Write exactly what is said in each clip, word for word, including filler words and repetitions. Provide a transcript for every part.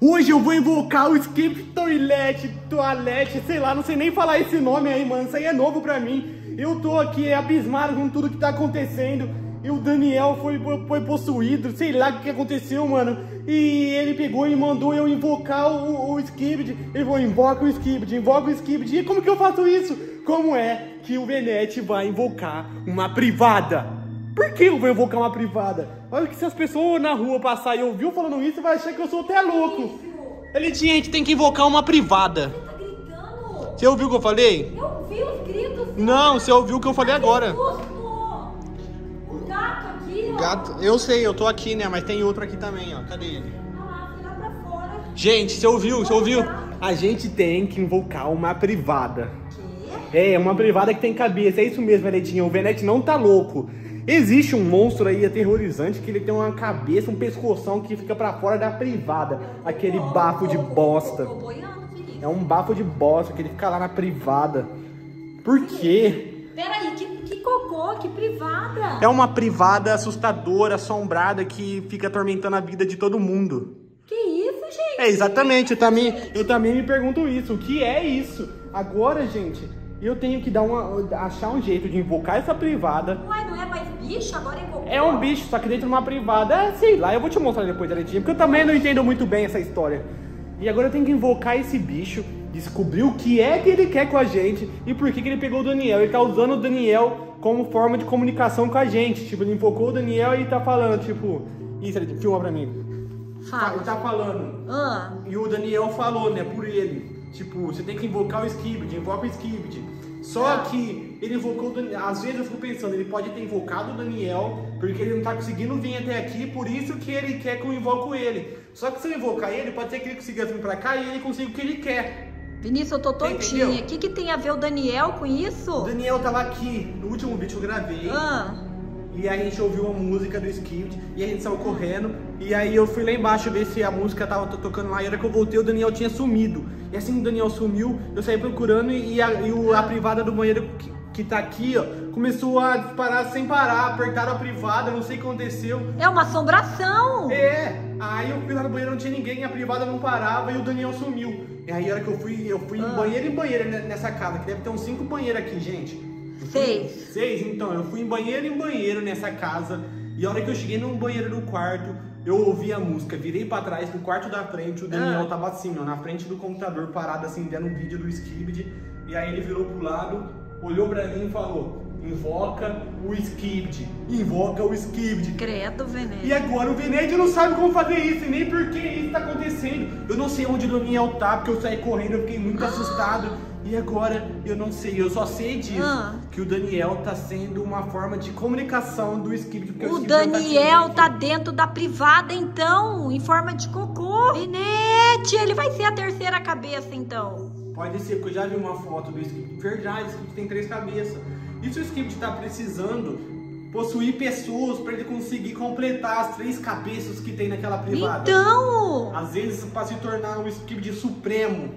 Hoje eu vou invocar o Skip Toilet, Toalete, sei lá, não sei nem falar esse nome aí, mano. Isso aí é novo pra mim. Eu tô aqui abismado com tudo que tá acontecendo. E o Daniel foi, foi possuído, sei lá o que aconteceu, mano. E ele pegou e mandou eu invocar o, o Skibidi. Ele falou, invoca o Skibidi, invoca o Skibidi. E como que eu faço isso? Como é que o Venete vai invocar uma privada? Por que eu vou invocar uma privada? Olha que se as pessoas na rua passar e ouvir eu falando isso, vai achar que eu sou até louco. Ele tinha, a gente tem que invocar uma privada. Você tá gritando? Você ouviu o que eu falei? Eu ouvi os gritos. Não, você ouviu o que eu falei agora. O gato aqui, ó. Gato, eu sei, eu tô aqui, né? Mas tem outro aqui também, ó. Cadê ele? Ah lá, foi lá pra fora. Gente, você ouviu? Você ouviu? A gente tem que invocar uma privada. Quê? É, uma privada que tem cabeça. É isso mesmo, Venetinho. O Venete não tá louco. Existe um monstro aí aterrorizante que ele tem uma cabeça, um pescoção que fica pra fora da privada. Aquele bafo de bosta. Tô boiando, Felipe. É um bafo de bosta que ele fica lá na privada. Por quê? Peraí, que, que cocô, que privada. É uma privada assustadora, assombrada, que fica atormentando a vida de todo mundo. Que isso, gente? É, exatamente. Eu também, eu também me pergunto isso. O que é isso? Agora, gente, eu tenho que dar uma, achar um jeito de invocar essa privada. Uai, não é mais bicho, agora é cocô? É um bicho, só que dentro de uma privada. É, sei lá, eu vou te mostrar depois direitinho, porque eu também não entendo muito bem essa história. E agora eu tenho que invocar esse bicho, descobrir o que é que ele quer com a gente e por que que ele pegou o Daniel. Ele tá usando o Daniel como forma de comunicação com a gente. Tipo, ele invocou o Daniel e tá falando, tipo... Isso, ele filma pra mim. Fala. Ele tá falando. Ah. E o Daniel falou, né, por ele. Tipo, você tem que invocar o Skibidi, invoca o Skibidi. Só que ele invocou o Daniel. Às vezes eu fico pensando, ele pode ter invocado o Daniel porque ele não tá conseguindo vir até aqui, por isso que ele quer que eu invoco ele. Só que se eu invocar ele, pode ser que ele consiga vir pra cá e ele consiga o que ele quer. Vinícius, eu tô tontinha. O que que tem a ver o Daniel com isso? O Daniel tava aqui no último vídeo que eu gravei. Ah. E aí a gente ouviu a música do Skibidi e a gente saiu correndo. E aí eu fui lá embaixo ver se a música tava tocando lá. E a hora que eu voltei, o Daniel tinha sumido. E assim que o Daniel sumiu, eu saí procurando e a, e o, a privada do banheiro que, que tá aqui, ó, começou a disparar sem parar. Apertaram a privada, não sei o que aconteceu. É uma assombração. É, aí eu fui lá no banheiro, não tinha ninguém, a privada não parava e o Daniel sumiu. E aí a hora que eu fui, eu fui ah. em banheiro em banheiro nessa casa, que deve ter uns cinco banheiros aqui, gente. Seis. Seis, então, eu fui em banheiro em banheiro nessa casa. E a hora que eu cheguei no banheiro do quarto, eu ouvi a música, virei pra trás, no quarto da frente, o Daniel ah. tava assim, ó, na frente do computador, parado assim, vendo um vídeo do Skibidi. E aí ele virou pro lado, olhou pra mim e falou, invoca o Skibidi, invoca o Skibidi. Credo, Venete. E agora o Venete não sabe como fazer isso, e nem por que isso tá acontecendo. Eu não sei onde o Daniel tá, porque eu saí correndo, eu fiquei muito ah. assustado. E agora, eu não sei, eu só sei disso, ah. que o Daniel tá sendo uma forma de comunicação do Skibidi. O, o Daniel tá, tá dentro da privada, então, em forma de cocô. Venete, ele vai ser a terceira cabeça, então. Pode ser, porque eu já vi uma foto do Skibidi. Verdade, o Skibidi tem três cabeças. E se o Skibidi tá precisando possuir pessoas para ele conseguir completar as três cabeças que tem naquela privada? Então! Às vezes, para se tornar um Skibidi supremo.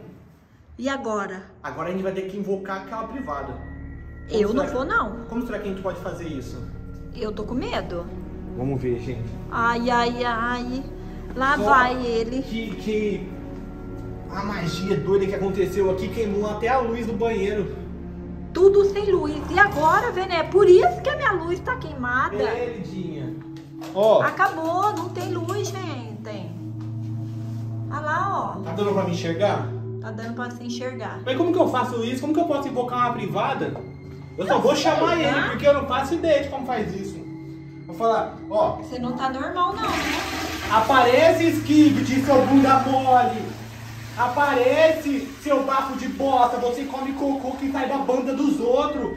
E agora? Agora a gente vai ter que invocar aquela privada. Como eu não vou, que... não. Como será que a gente pode fazer isso? Eu tô com medo. Vamos ver, gente. Ai, ai, ai. Lá Só vai ele. Que, que a magia doida que aconteceu aqui queimou até a luz do banheiro. Tudo sem luz. E agora, Vené? Por isso que a minha luz tá queimada. É, Lidinha. Ó. Acabou, não tem luz, gente. Olha lá, ó. Tá dando pra me enxergar? Tá dando pra se enxergar. Mas como que eu faço isso? Como que eu posso invocar uma privada? Eu só eu vou sei, chamar tá? ele, porque eu não faço ideia de como faz isso. Vou falar, ó. Você não tá normal, não, né? Aparece, Skibidi, seu bunda mole. Aparece, seu bafo de bosta. Você come cocô que sai da banda dos outros.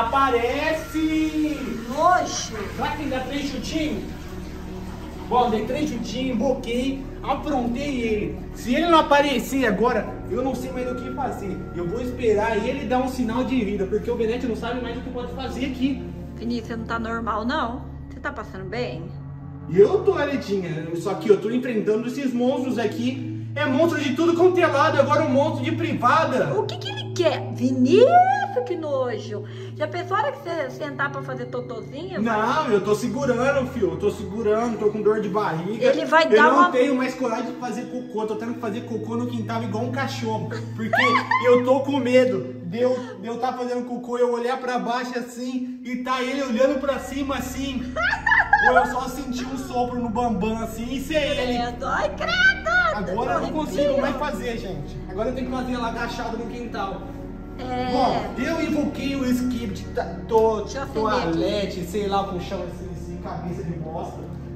Aparece. Nojo. Será que ainda três chutinhos? Bom, dei três chutinhos, invoquei, aprontei ele. Se ele não aparecer agora, eu não sei mais o que fazer. Eu vou esperar ele dar um sinal de vida, porque o Venete não sabe mais o que pode fazer aqui. Vinícius, você não tá normal, não? Você tá passando bem? E eu tô, Aletinha, só que eu tô enfrentando esses monstros aqui. É monstro de tudo quanto é lado, agora um monstro de privada. O que que ele quer? Vinícius, que nojo. Já pensou a hora que você sentar pra fazer totozinho? Não, eu tô segurando, filho. Eu tô segurando, tô com dor de barriga. Ele vai eu dar não uma... tenho mais coragem de fazer cocô. Tô tendo que fazer cocô no quintal igual um cachorro. Porque eu tô com medo de eu, de eu tá fazendo cocô, eu olhar pra baixo assim e tá ele olhando pra cima assim. Ou eu só senti um sopro no bambam assim e ser ele. Credo, ai, credo. Agora eu não consigo mais fazer, gente. Agora eu tenho que fazer lá agachado no quintal. É... Bom, eu invoquei o skip de to, Deixa eu acender toalete, sei lá, com chão assim, assim, cabeça de bosta.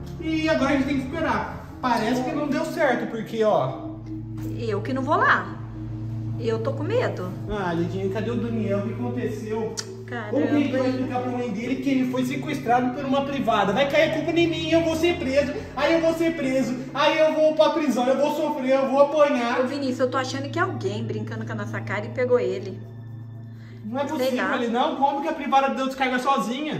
E agora a gente tem que esperar. Parece que não deu certo, porque, ó... Eu que não vou lá. Eu tô com medo. Ah, Lidinha, cadê o Daniel? O que aconteceu? Caramba. Como que a gente vai explicar pra mãe dele que ele foi sequestrado por uma privada? Vai cair a culpa em mim, eu vou ser preso, aí eu vou ser preso, aí eu vou pra prisão, eu vou sofrer, eu vou apanhar. Ô, Vinícius, eu tô achando que é alguém brincando com a nossa cara e pegou ele. Não é possível, ele não, como que a privada deu descarga sozinha?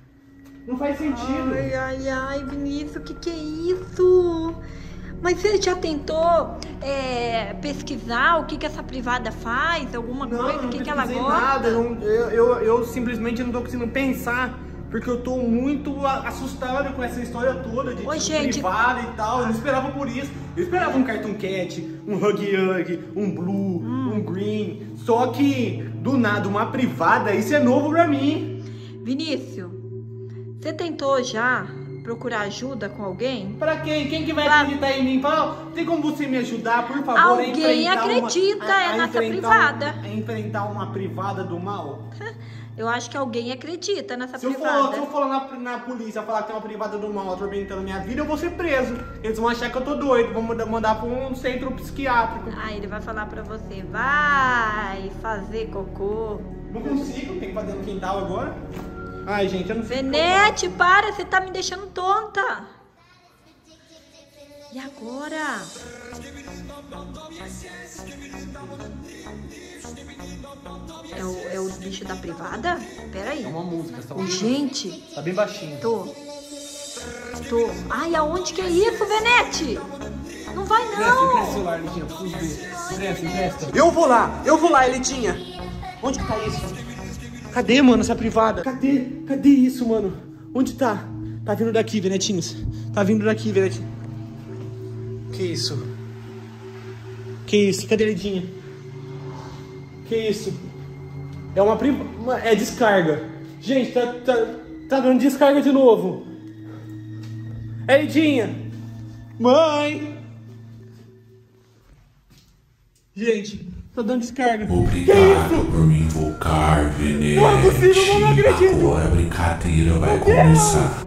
Não faz sentido. Ai, ai, ai, Vinícius, o que que é isso? Mas você já tentou é, pesquisar o que que essa privada faz? Alguma Não, coisa? não O que que ela pesquisei gosta? nada, eu, eu, eu, eu simplesmente não tô conseguindo pensar, porque eu tô muito a- assustado com essa história toda de Ô, tipo, gente. privada e tal, eu não esperava por isso. Eu esperava um Cartoon Cat, um Hug Hug, um Blue, Hum. um Green, só que do nada uma privada, isso é novo pra mim. Vinícius, você tentou já procurar ajuda com alguém? Pra quem? Quem que vai Pra- acreditar em mim? Fala, tem como você me ajudar, por favor? Alguém a enfrentar acredita, uma, a, é a nessa enfrentar privada. Um, a enfrentar uma privada do mal? Eu acho que alguém acredita nessa Se eu, for, privada. se eu for lá na, na polícia falar que tem uma privada do mal atormentando minha vida, eu vou ser preso. Eles vão achar que eu tô doido, vão mandar, mandar pra um centro psiquiátrico. Ah, ele vai falar pra você, vai fazer cocô. Não consigo, tem que fazer no quintal agora. Ai, gente, eu não sei. Venete, para, você tá me deixando tonta. E agora? É o, é o bicho da privada? Pera aí. É uma música, tá, Ô, gente, tá bem baixinho. tô. Tô. Ai, aonde que é isso, Venete? Não vai Presta, empresta o não. celular, Litinha, preciso ver. Empresta, empresta. Eu vou lá, eu vou lá, Elitinha. Onde que tá isso? Cadê, mano, essa privada? Cadê? Cadê isso, mano? Onde tá? Tá vindo daqui, Venetinhos. Tá vindo daqui, Venetinho. Que isso? Que isso? Cadê a Lidinha? Que isso? É uma privada. É descarga. Gente, tá, tá, tá dando descarga de novo. É Lidinha. Mãe. Gente, tá dando descarga. Obrigado por me invocar, Venete. Não é possível, eu não acredito. Agora a brincadeira vai começar.